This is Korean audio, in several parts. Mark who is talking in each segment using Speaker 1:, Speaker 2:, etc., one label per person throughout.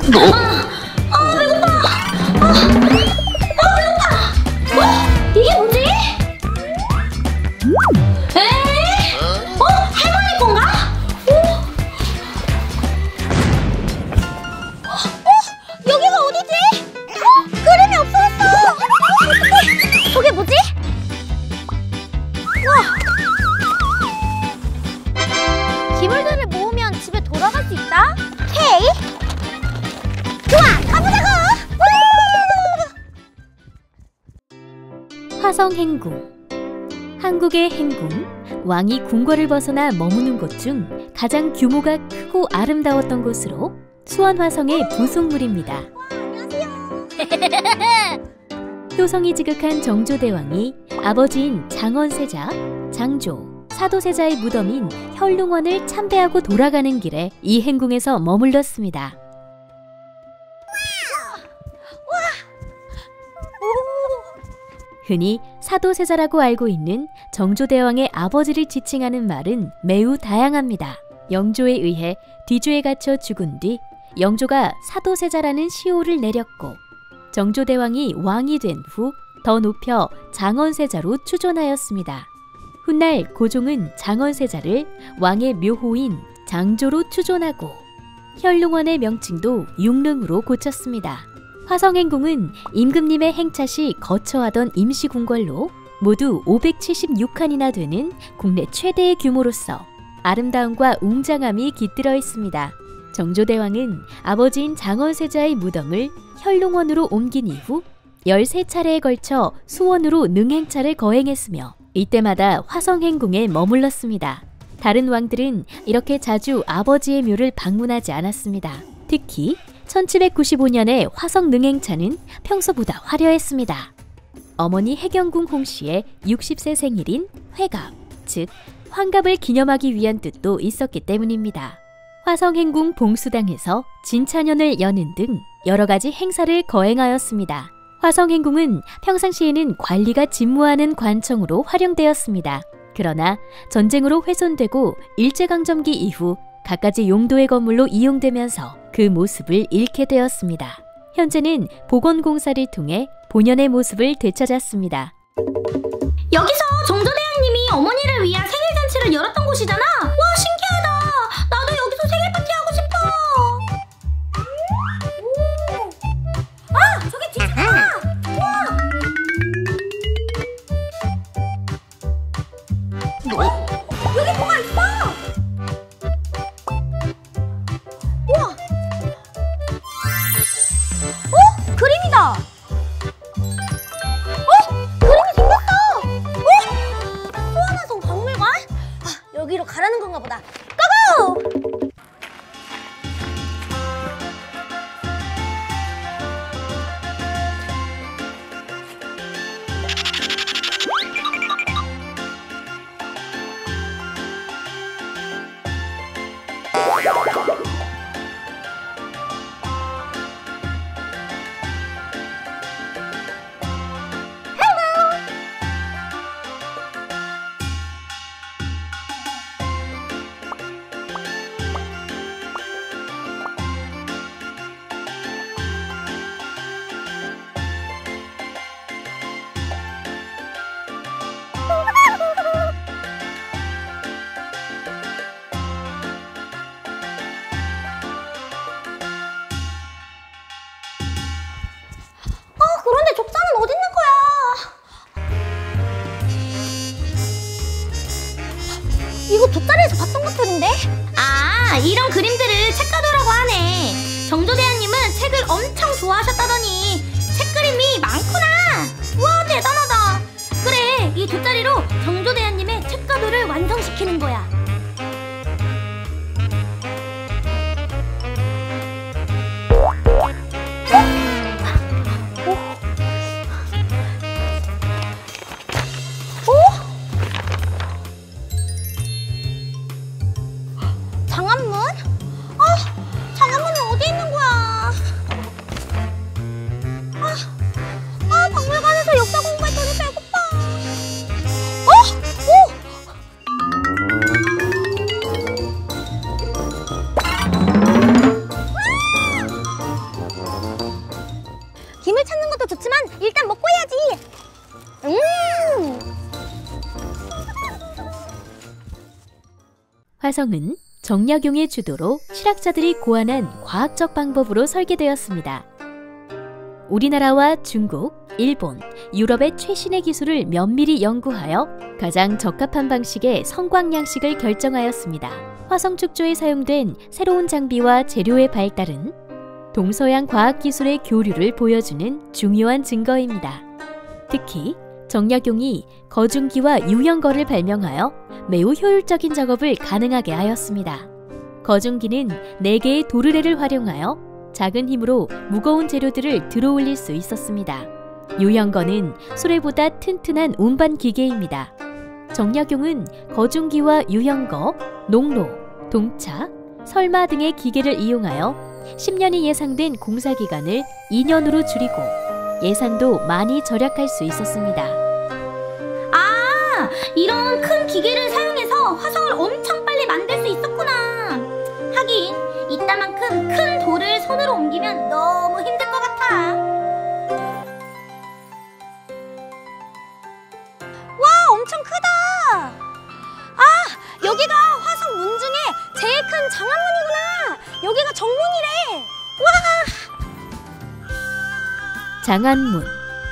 Speaker 1: 배고파. 이게 뭐지? 할머니 건가? 여기가 어디지? 그림이 없어졌어. 저게 뭐지? 기물들을 모으면 집에 돌아갈 수 있다? 오케이! 좋아! 가보자고!
Speaker 2: 화성행궁. 한국의 행궁, 왕이 궁궐을 벗어나 머무는 곳 중 가장 규모가 크고 아름다웠던 곳으로 수원화성의 부속물입니다.
Speaker 1: 안녕하세요.
Speaker 2: 효성이 지극한 정조대왕이 아버지인 장원세자, 장조, 사도세자의 무덤인 혈릉원을 참배하고 돌아가는 길에 이 행궁에서 머물렀습니다. 흔히 사도세자라고 알고 있는 정조대왕의 아버지를 지칭하는 말은 매우 다양합니다. 영조에 의해 뒤주에 갇혀 죽은 뒤 영조가 사도세자라는 시호를 내렸고, 정조대왕이 왕이 된 후 더 높여 장원세자로 추존하였습니다. 훗날 고종은 장원세자를 왕의 묘호인 장조로 추존하고 혈릉원의 명칭도 융릉으로 고쳤습니다. 화성행궁은 임금님의 행차 시 거처하던 임시궁궐로 모두 576칸이나 되는 국내 최대의 규모로서 아름다움과 웅장함이 깃들어 있습니다. 정조대왕은 아버지인 장원세자의 무덤을 혈릉원으로 옮긴 이후 13차례에 걸쳐 수원으로 능행차를 거행했으며 이때마다 화성행궁에 머물렀습니다. 다른 왕들은 이렇게 자주 아버지의 묘를 방문하지 않았습니다. 특히 1795년의 화성 능행차는 평소보다 화려했습니다. 어머니 해경궁 홍씨의 60세 생일인 회갑, 즉 환갑을 기념하기 위한 뜻도 있었기 때문입니다. 화성행궁 봉수당에서 진찬연을 여는 등 여러 가지 행사를 거행하였습니다. 화성행궁은 평상시에는 관리가 집무하는 관청으로 활용되었습니다. 그러나 전쟁으로 훼손되고 일제강점기 이후 갖가지 용도의 건물로 이용되면서 그 모습을 잃게 되었습니다. 현재는 복원공사를 통해 본연의 모습을 되찾았습니다.
Speaker 1: 여기서 정조대왕님이 어머니를 위한 생일잔치를 열었던 곳이잖아? 와, 신기하다. 나도 여기서 생일 파티 하고 싶어. 저기 뒤잖아. 여기 뭐가 있어? 우와. 그림이다. 그림이 생겼어. 수원화성 박물관? 여기로 가라는 건가 보다. 기회를 찾는 것도 좋지만 일단 먹고 해야지.
Speaker 2: 화성은 정약용의 주도로 실학자들이 고안한 과학적 방법으로 설계되었습니다. 우리나라와 중국, 일본, 유럽의 최신의 기술을 면밀히 연구하여 가장 적합한 방식의 성광 양식을 결정하였습니다. 화성 축조에 사용된 새로운 장비와 재료의 발달은 동서양 과학기술의 교류를 보여주는 중요한 증거입니다. 특히 정약용이 거중기와 유형거를 발명하여 매우 효율적인 작업을 가능하게 하였습니다. 거중기는 4개의 도르래를 활용하여 작은 힘으로 무거운 재료들을 들어올릴 수 있었습니다. 유형거는 수레보다 튼튼한 운반 기계입니다. 정약용은 거중기와 유형거, 농로, 동차, 설마 등의 기계를 이용하여 10년이 예상된 공사기간을 2년으로 줄이고 예산도 많이 절약할 수 있었습니다.
Speaker 1: 아, 이런 큰 기계를 사용해서 화성을 엄청 빨리 만들 수 있었구나. 하긴 이따만큼 큰 돌을 손으로 옮기면 너무 힘들 것 같아. 와, 엄청 크다. 아, 여기가 화성 문 중에 제일 큰 장안문이구나. 여기가 정문이래. 와!
Speaker 2: 장안문.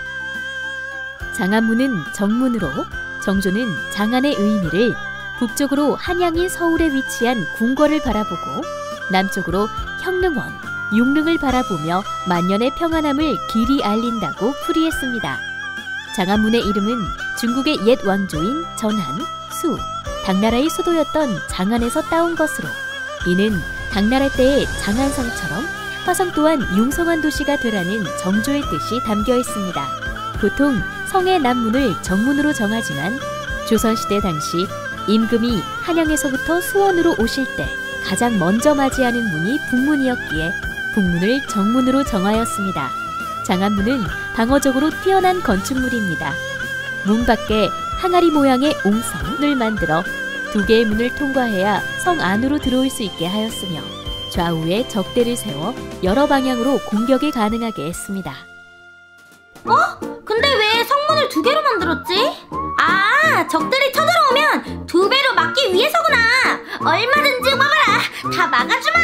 Speaker 2: 장안문은 정문으로, 정조는 장안의 의미를 북쪽으로 한양인 서울에 위치한 궁궐을 바라보고 남쪽으로 형릉원, 육릉을 바라보며 만년의 평안함을 길이 알린다고 풀이했습니다. 장안문의 이름은 중국의 옛 왕조인 전한, 수, 당나라의 수도였던 장안에서 따온 것으로 이는 당나라 때의 장안성처럼 화성 또한 융성한 도시가 되라는 정조의 뜻이 담겨 있습니다. 보통 성의 남문을 정문으로 정하지만 조선시대 당시 임금이 한양에서부터 수원으로 오실 때 가장 먼저 맞이하는 문이 북문이었기에 북문을 정문으로 정하였습니다. 장안문은 방어적으로 뛰어난 건축물입니다. 문 밖에 항아리 모양의 옹성을 만들어 2개의 문을 통과해야 성 안으로 들어올 수 있게 하였으며 좌우에 적대를 세워 여러 방향으로 공격이 가능하게 했습니다.
Speaker 1: 근데 왜 성문을 2개로 만들었지? 아, 적들이 쳐들어오면 2배로 막기 위해서구나. 얼마든지 막아라. 다 막아주마.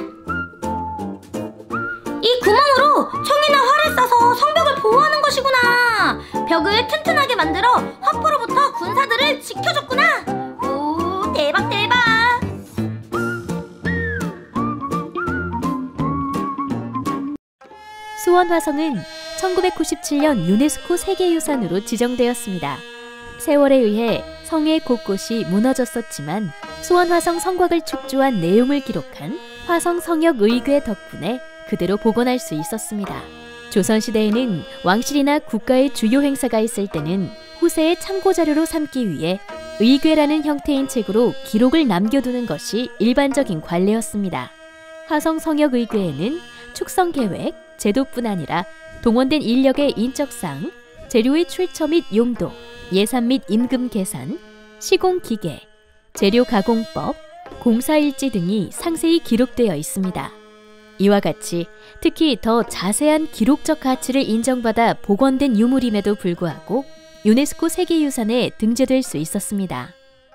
Speaker 1: 이 구멍으로 총이나 활을 쏴서 성벽을 보호하는 것이구나. 벽을 튼튼하게 만들어 화포로부터 군사들을 지켜줬구나. 오, 대박 대박.
Speaker 2: 수원 화성은 1997년 유네스코 세계유산으로 지정되었습니다. 세월에 의해 성의 곳곳이 무너졌었지만 수원 화성 성곽을 축조한 내용을 기록한 화성 성역 의궤 덕분에 그대로 복원할 수 있었습니다. 조선시대에는 왕실이나 국가의 주요 행사가 있을 때는 후세의 참고자료로 삼기 위해 의궤라는 형태인 책으로 기록을 남겨두는 것이 일반적인 관례였습니다. 화성 성역 의궤에는 축성 계획, 제도뿐 아니라 동원된 인력의 인적사항, 재료의 출처 및 용도, 예산 및 임금 계산, 시공 기계, 재료 가공법, 공사일지 등이 상세히 기록되어 있습니다. 이와 같이 특히 더 자세한 기록적 가치를 인정받아 복원된 유물임에도 불구하고 유네스코 세계유산에 등재될 수 있었습니다.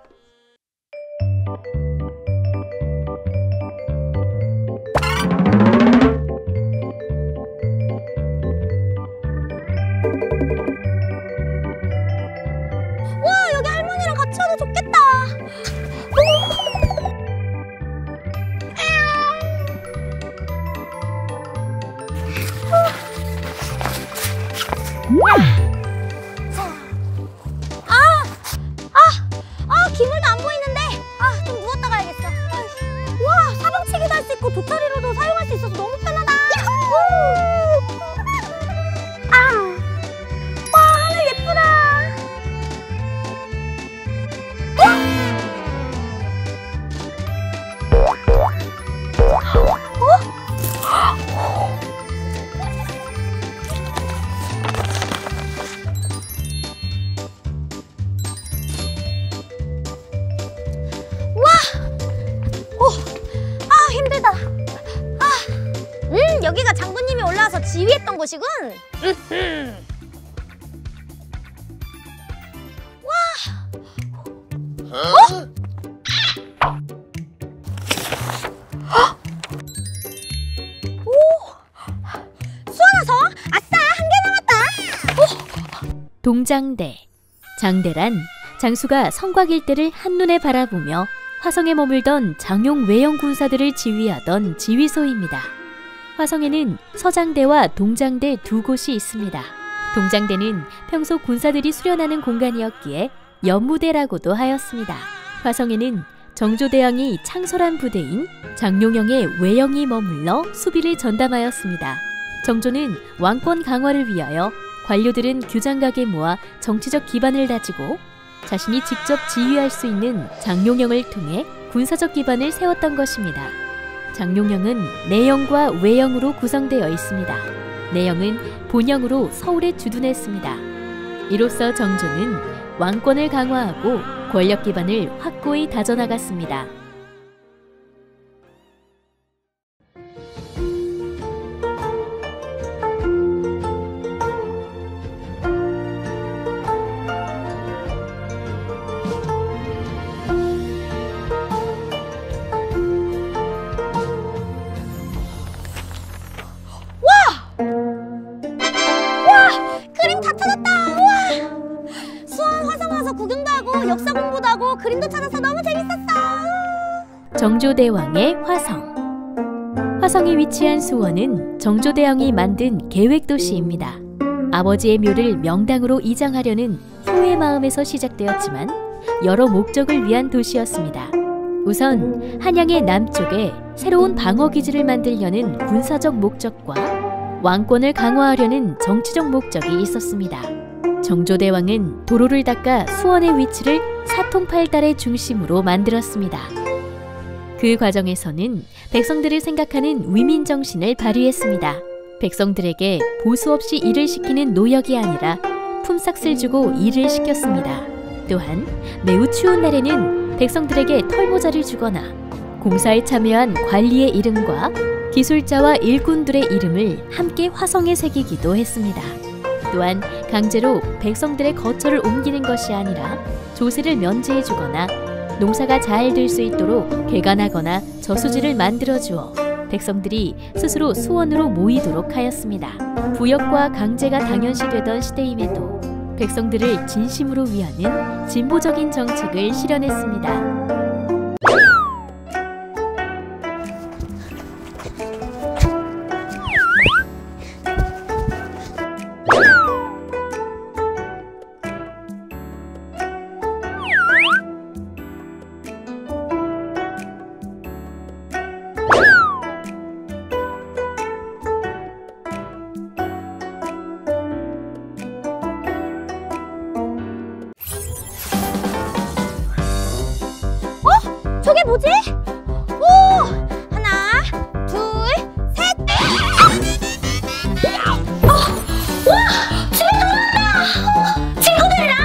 Speaker 1: 와, 여기 할머니랑 같이 와도 좋겠다. 기물도 안 보이는데. 좀 누웠다 가야겠어. 와, 사방치기도 할 수 있고 도타리로도 사용할 수 있어서 너무 편하다. 와, 하늘 예쁘다. 힘들다. 여기가 장군님 위에 올라와서 지휘했던 곳이군. 수원화성! 아싸! 한 개 남았다!
Speaker 2: 동장대. 장대란 장수가 성곽 일대를 한눈에 바라보며 화성에 머물던 장용 외영 군사들을 지휘하던 지휘소입니다. 화성에는 서장대와 동장대 두 곳이 있습니다. 동장대는 평소 군사들이 수련하는 공간이었기에 연무대라고도 하였습니다. 화성에는 정조대왕이 창설한 부대인 장용영의 외영이 머물러 수비를 전담하였습니다. 정조는 왕권 강화를 위하여 관료들은 규장각에 모아 정치적 기반을 다지고 자신이 직접 지휘할 수 있는 장용영을 통해 군사적 기반을 세웠던 것입니다. 장용영은 내영과 외영으로 구성되어 있습니다. 내영은 본영으로 서울에 주둔했습니다. 이로써 정조는 왕권을 강화하고 권력 기반을 확고히 다져나갔습니다.
Speaker 1: 그림 다 찾았다! 우와! 수원 화성 와서 구경도 하고 역사 공부도 하고 그림도 찾아서 너무 재밌었어!
Speaker 2: 정조대왕의 화성. 화성에 위치한 수원은 정조대왕이 만든 계획도시입니다. 아버지의 묘를 명당으로 이장하려는 후의 마음에서 시작되었지만 여러 목적을 위한 도시였습니다. 우선 한양의 남쪽에 새로운 방어기지를 만들려는 군사적 목적과 왕권을 강화하려는 정치적 목적이 있었습니다. 정조대왕은 도로를 닦아 수원의 위치를 사통팔달의 중심으로 만들었습니다. 그 과정에서는 백성들을 생각하는 위민정신을 발휘했습니다. 백성들에게 보수 없이 일을 시키는 노역이 아니라 품삯을 주고 일을 시켰습니다. 또한 매우 추운 날에는 백성들에게 털모자를 주거나 공사에 참여한 관리의 이름과 기술자와 일꾼들의 이름을 함께 화성에 새기기도 했습니다. 또한 강제로 백성들의 거처를 옮기는 것이 아니라 조세를 면제해주거나 농사가 잘 될 수 있도록 개간하거나 저수지를 만들어주어 백성들이 스스로 수원으로 모이도록 하였습니다. 부역과 강제가 당연시되던 시대임에도 백성들을 진심으로 위하는 진보적인 정책을 실현했습니다.
Speaker 1: 저게 뭐지? 오! 하나, 둘, 셋! 와! 집에 돌아온다! 친구들이랑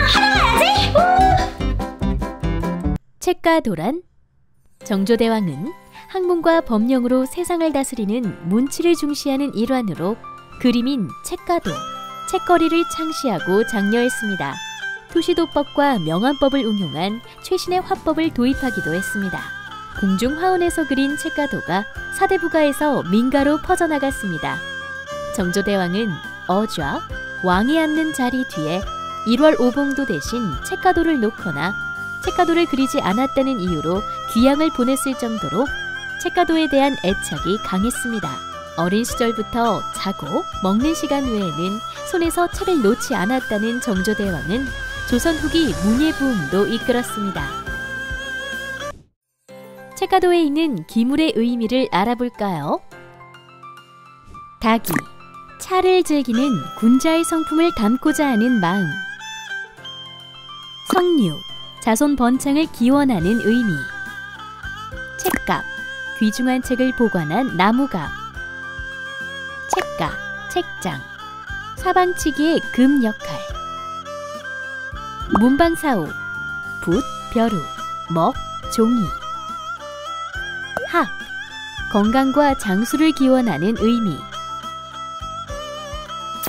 Speaker 1: 하러 가야지!
Speaker 2: 책가도란. 정조대왕은 학문과 법령으로 세상을 다스리는 문치를 중시하는 일환으로 그림인 책가도, 책거리를 창시하고 장려했습니다. 투시도법과 명암법을 응용한 최신의 화법을 도입하기도 했습니다. 궁중화원에서 그린 책가도가 사대부가에서 민가로 퍼져나갔습니다. 정조대왕은 어좌, 왕이 앉는 자리 뒤에 1월 오봉도 대신 책가도를 놓거나 책가도를 그리지 않았다는 이유로 귀양을 보냈을 정도로 책가도에 대한 애착이 강했습니다. 어린 시절부터 자고 먹는 시간 외에는 손에서 책을 놓지 않았다는 정조대왕은 조선 후기 문예부흥도 이끌었습니다. 책가도에 있는 기물의 의미를 알아볼까요? 닭이 차를 즐기는 군자의 성품을 담고자 하는 마음. 성류, 자손 번창을 기원하는 의미. 책갑, 귀중한 책을 보관한 나무갑. 책가, 책장, 사방치기의 금 역할. 문방사오, 붓, 벼루, 먹, 종이. 학, 건강과 장수를 기원하는 의미.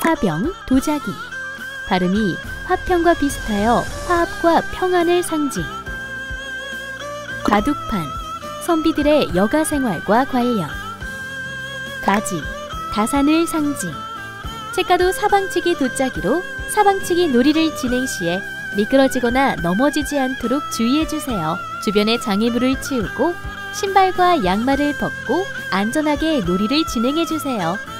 Speaker 2: 화병, 도자기. 발음이 화평과 비슷하여 화합과 평안을 상징. 바둑판, 선비들의 여가 생활과 관련. 가지, 다산을 상징. 책가도 사방치기 돗자기로 사방치기 놀이를 진행 시에 미끄러지거나 넘어지지 않도록 주의해주세요. 주변의 장애물을 치우고 신발과 양말을 벗고 안전하게 놀이를 진행해주세요.